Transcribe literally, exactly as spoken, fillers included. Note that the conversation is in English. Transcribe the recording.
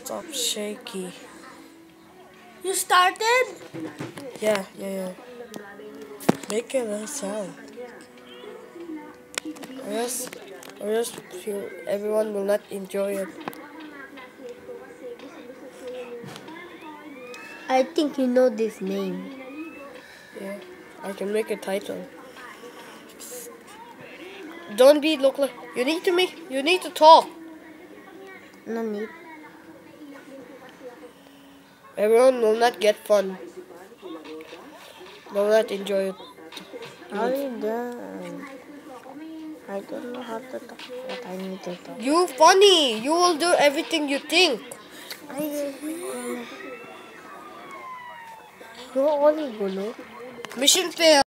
Stop shaky. You started? Yeah, yeah, yeah. Make it a sound. Or else, or else you, everyone will not enjoy it. I think you know this name. Yeah, I can make a title. Don't be look like you need to make. You need to talk. No need. Everyone will not get fun. Will not enjoy it. How you done? I don't know how to talk, but I need to talk. You funny. You will do everything you think. I gonna. You're only gonna. Mission failed.